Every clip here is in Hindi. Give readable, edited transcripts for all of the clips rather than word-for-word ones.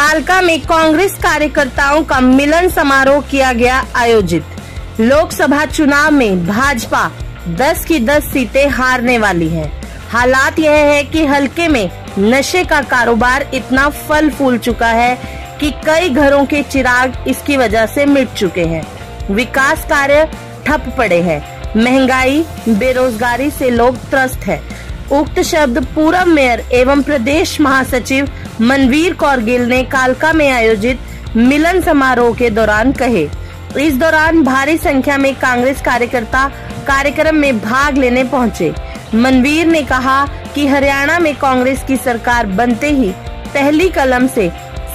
कालका में कांग्रेस कार्यकर्ताओं का मिलन समारोह किया गया आयोजित। लोकसभा चुनाव में भाजपा 10 की 10 सीटें हारने वाली है। हालात यह है कि हलके में नशे का कारोबार इतना फल फूल चुका है कि कई घरों के चिराग इसकी वजह से मिट चुके हैं। विकास कार्य ठप पड़े हैं। महंगाई, बेरोजगारी से लोग त्रस्त है। उक्त शब्द पूर्व मेयर एवं प्रदेश महासचिव मनवीर कौर गिल ने कालका में आयोजित मिलन समारोह के दौरान कहे। इस दौरान भारी संख्या में कांग्रेस कार्यकर्ता कार्यक्रम में भाग लेने पहुंचे। मनवीर ने कहा कि हरियाणा में कांग्रेस की सरकार बनते ही पहली कलम से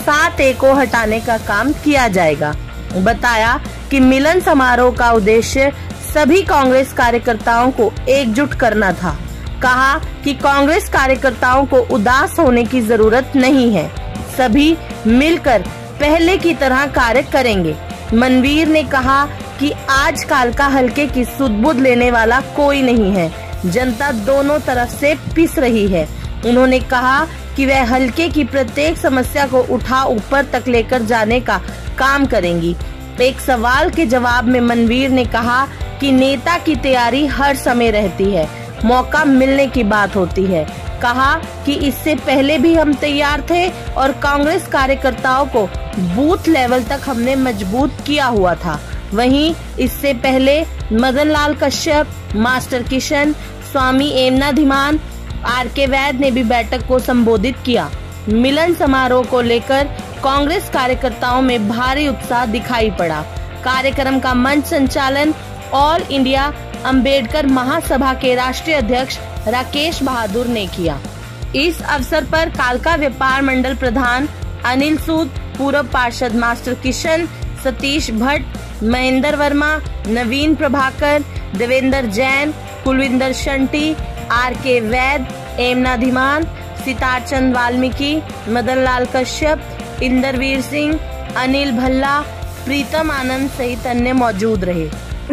7A को हटाने का काम किया जाएगा। बताया कि मिलन समारोह का उद्देश्य सभी कांग्रेस कार्यकर्ताओं को एकजुट करना था। कहा कि कांग्रेस कार्यकर्ताओं को उदास होने की जरूरत नहीं है, सभी मिलकर पहले की तरह कार्य करेंगे। मनवीर ने कहा कि आज कालका हलके की सुध-बुध लेने वाला कोई नहीं है। जनता दोनों तरफ से पिस रही है। उन्होंने कहा कि वह हलके की प्रत्येक समस्या को उठा ऊपर तक लेकर जाने का काम करेंगी। एक सवाल के जवाब में मनवीर ने कहा कि नेता की तैयारी हर समय रहती है, मौका मिलने की बात होती है। कहा कि इससे पहले भी हम तैयार थे और कांग्रेस कार्यकर्ताओं को बूथ लेवल तक हमने मजबूत किया हुआ था। वहीं इससे पहले मदन लाल कश्यप, मास्टर किशन, स्वामी एमनाधिमान, RK वैद ने भी बैठक को संबोधित किया। मिलन समारोह को लेकर कांग्रेस कार्यकर्ताओं में भारी उत्साह दिखाई पड़ा। कार्यक्रम का मंच संचालन ऑल इंडिया अंबेडकर महासभा के राष्ट्रीय अध्यक्ष राकेश बहादुर ने किया। इस अवसर पर कालका व्यापार मंडल प्रधान अनिल सूद, पूर्व पार्षद मास्टर किशन, सतीश भट्ट, महेंद्र वर्मा, नवीन प्रभाकर, देवेंद्र जैन, कुलविंदर शंटी, RK वैद, एमनाधिमान, सितार चंद वाल्मीकि, मदन लाल कश्यप, इंद्रवीर सिंह, अनिल भल्ला, प्रीतम आनंद सहित अन्य मौजूद रहे।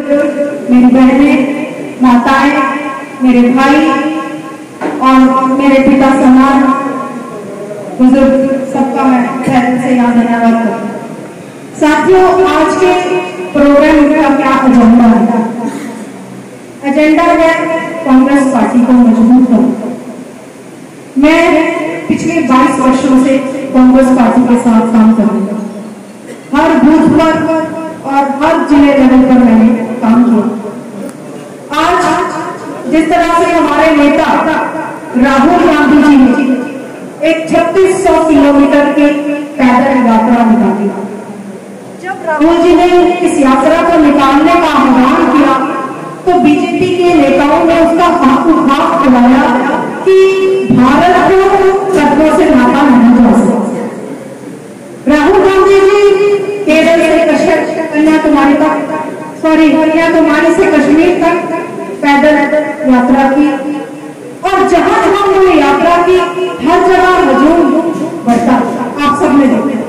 मेरी बहनें, माताएं, मेरे भाई और मेरे पिता समान बुजुर्ग सबका मैं पहले से यहाँ धन्यवाद करता हूँ। साथियों, आज के प्रोग्राम का क्या एजेंडा है? एजेंडा है कांग्रेस पार्टी को मजबूत करना। मैं पिछले 22 वर्षों से कांग्रेस पार्टी के साथ काम कर रही हूँ। हर बूथ पर और हर जिले लेवल पर मैंने काम किया। आज जिस तरह से हमारे नेता राहुल गांधी जी ने एक 3600 किलोमीटर की पैदल यात्रा निकाली। जब राहुल जी ने इस यात्रा को निकालने का आह्वान किया तो बीजेपी के नेताओं ने उसका हाथ उठा उठाया कि भारत को कदमों से नापा नहीं जा सकता। राहुल गांधी जी केरल से कन्याकुमारी से कश्मीर तक पैदल यात्रा की और जहां जहां उन्होंने यात्रा की हर जगह हजूम बढ़ता। आप सबने देखा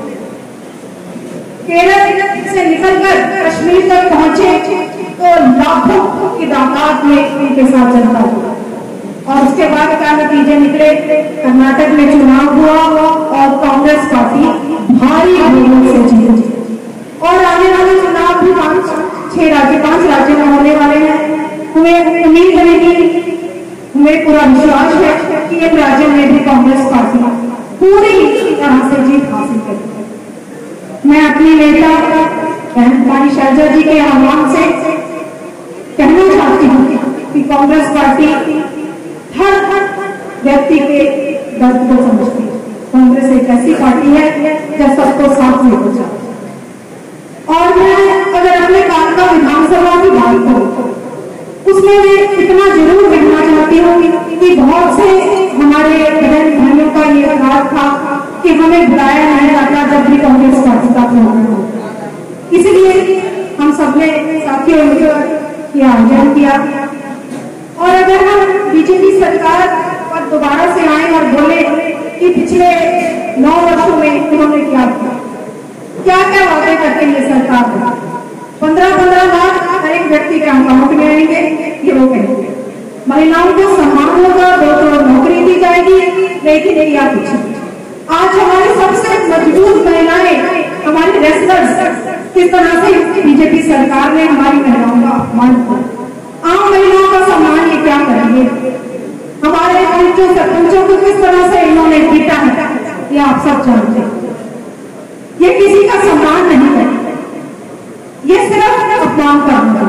केरल से निकलकर कश्मीर तक पहुंचे तो लाखों की तादाद में उनके साथ जनता हुआ और उसके बाद क्या नतीजे निकले? कर्नाटक में चुनाव हुआ और कांग्रेस पार्टी भारी बहुमत से जीती और आने वाले चुनाव भी 5 राज्यों में होने वाले हैं। हमें उम्मीद है कि हमें पूरा विश्वास है कि इन राज्यों में भी कांग्रेस पार्टी पूरी तरह से जीत हासिल करेगी। मैं अपनी नेता बहन शैलजा जी के आह्वान से कहना चाहती हूँ कि कांग्रेस पार्टी हर व्यक्ति के दर्द को समझती है। कांग्रेस एक ऐसी पार्टी है जो सबको साथ लेकर जाती है। और मैं अगर अपने कालका विधानसभा की बात करूं उसमें मैं इतना जरूर कहना चाहती हूँ कि बहुत से हमारे बहन भाइयों का ये आग्रह था कि हमें बुलाया नहीं जाता जब भी कांग्रेस पार्टी का प्रोग्राम हो। इसलिए हम सबने साथियों मिलकर यह आयोजन किया। और अगर हम बीजेपी सरकार पर दोबारा से आए और बोले कि पिछले 9 वर्षों में उन्होंने क्या किया, क्या वादे करके ये सरकार 15-15 लाख हर एक व्यक्ति के अकाउंट में आएंगे, ये वो कहेंगे। महिलाओं को सम्मान होगा, 2 करोड़ नौकरी दी जाएगी, लेकिन ये या कुछ आज आज हमारी सबसे मजबूत महिलाएं, हमारी रेसलर्स, किस तरह से बीजेपी सरकार ने हमारी महिलाओं का अपमान किया। आम महिलाओं का सम्मान ये क्या करेंगे? हमारे पंचों सरपंचों को किस तरह से इन्होंने पीटा है, ये आप सब जानते हैं। ये किसी का सम्मान नहीं है, ये सिर्फ अपमान करना।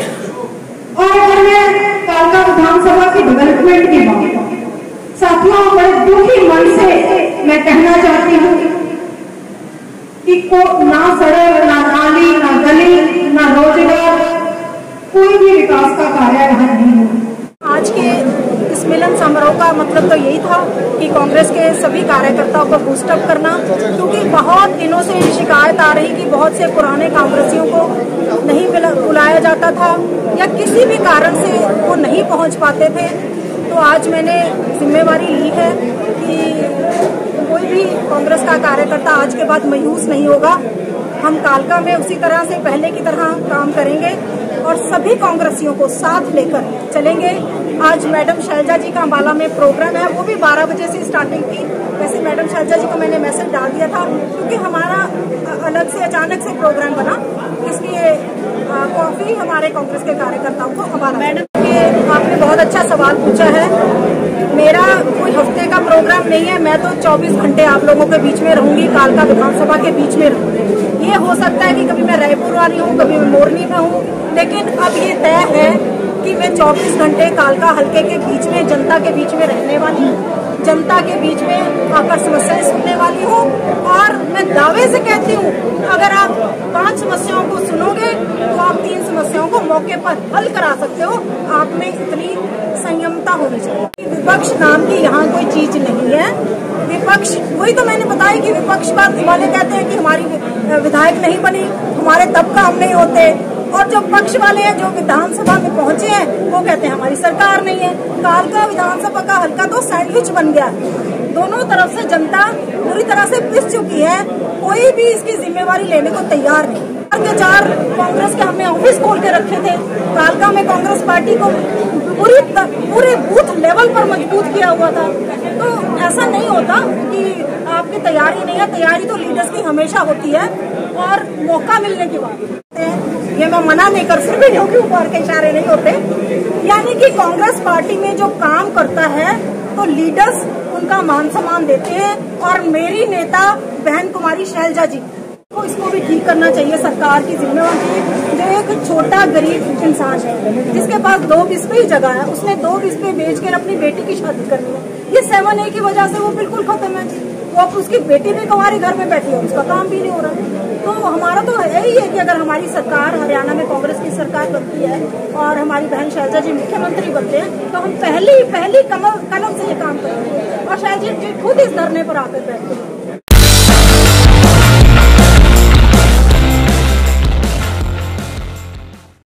और अगर मैं कालका विधानसभा की डेवलपमेंट की बात, साथियों, बड़े दुखी मन से मैं कहना चाहती हूँ कि को ना सड़क, ना नाली, ना गली, ना रोजगार, कोई भी विकास का कार्य यहाँ नहीं हुआ। आज के इस मिलन समारोह का मतलब तो यही था कि कांग्रेस के सभी कार्यकर्ताओं को बूस्टअप करना, क्योंकि बहुत दिनों से शिकायत आ रही कि बहुत से पुराने कांग्रेसियों को नहीं बुलाया जाता था या किसी भी कारण से वो नहीं पहुंच पाते थे। तो आज मैंने जिम्मेवारी ली है कि कोई भी कांग्रेस का कार्यकर्ता आज के बाद मायूस नहीं होगा। हम कालका में उसी तरह से पहले की तरह काम करेंगे और सभी कांग्रेसियों को साथ लेकर चलेंगे। आज मैडम शैलजा जी का अंबाला में प्रोग्राम है, वो भी 12 बजे से स्टार्टिंग की। वैसे मैडम शैलजा जी को मैंने मैसेज डाल दिया था, क्योंकि हमारा अलग से अचानक से प्रोग्राम बना, इसलिए काफी हमारे कांग्रेस के कार्यकर्ताओं को अंबाला। मैडम ये आपने बहुत अच्छा सवाल पूछा है। मेरा कोई हफ्ते का प्रोग्राम नहीं है, मैं तो 24 घंटे आप लोगों के बीच में रहूंगी, कालका विधानसभा के बीच में रहूंगी। ये हो सकता है कि कभी मैं रायपुर वाली हूँ, कभी मैं मोरनी में हूँ, लेकिन अब ये तय है कि मैं 24 घंटे कालका हल्के के बीच में, जनता के बीच में रहने वाली हूँ, जनता के बीच में आकर समस्याएं सुनने वाली हूँ। और मैं दावे से कहती हूँ, अगर आप 5 समस्याओं को सुनोगे तो आप 3 समस्याओं को मौके पर हल करा सकते हो। आप में इतनी संयमता होनी चाहिए। विपक्ष नाम की यहाँ कोई चीज नहीं है। विपक्ष, वही तो मैंने बताया कि विपक्ष वाले कहते हैं कि हमारी विधायक नहीं बनी, हमारे तब काम नहीं होते, और जो पक्ष वाले हैं जो विधानसभा में पहुंचे हैं वो कहते हैं हमारी सरकार नहीं है। कालका विधानसभा का हल्का तो सैंडविच बन गया है। दोनों तरफ से जनता पूरी तरह से पिस चुकी है, कोई भी इसकी जिम्मेवारी लेने को तैयार नहीं। 4 कांग्रेस के हमने ऑफिस खोल के रखे थे। कालका में कांग्रेस पार्टी को पूरे बूथ लेवल पर मजबूत किया हुआ था। तो ऐसा नहीं होता कि आपकी तैयारी नहीं है, तैयारी तो लीडर्स की हमेशा होती है और मौका मिलने की बात है। ये मैं मना नहीं कर सकती, क्योंकि ऊपर के इशारे नहीं होते। यानी कि कांग्रेस पार्टी में जो काम करता है तो लीडर्स उनका मान सम्मान देते हैं, और मेरी नेता बहन कुमारी शैलजा जी को इसको भी ठीक करना चाहिए। सरकार की जिम्मेवारी, जो एक छोटा गरीब इंसान है जिसके पास 2 बिस्वे ही जगह है, उसने 2 बिस्वे बेचकर अपनी बेटी की शादी करनी है। ये 7A की वजह से वो बिल्कुल खत्म है। वो अब उसकी बेटी भी कुंवारी घर में बैठी है, उसका काम भी नहीं हो रहा। तो हमारा तो यही है कि अगर हमारी सरकार हरियाणा में कांग्रेस की सरकार बनती है और हमारी बहन शैलजा जी मुख्यमंत्री बनते हैं, तो हम पहली कलम से ये काम करेंगे। और शैलजा जी खुद इस धरने पर आकर बैठते हैं।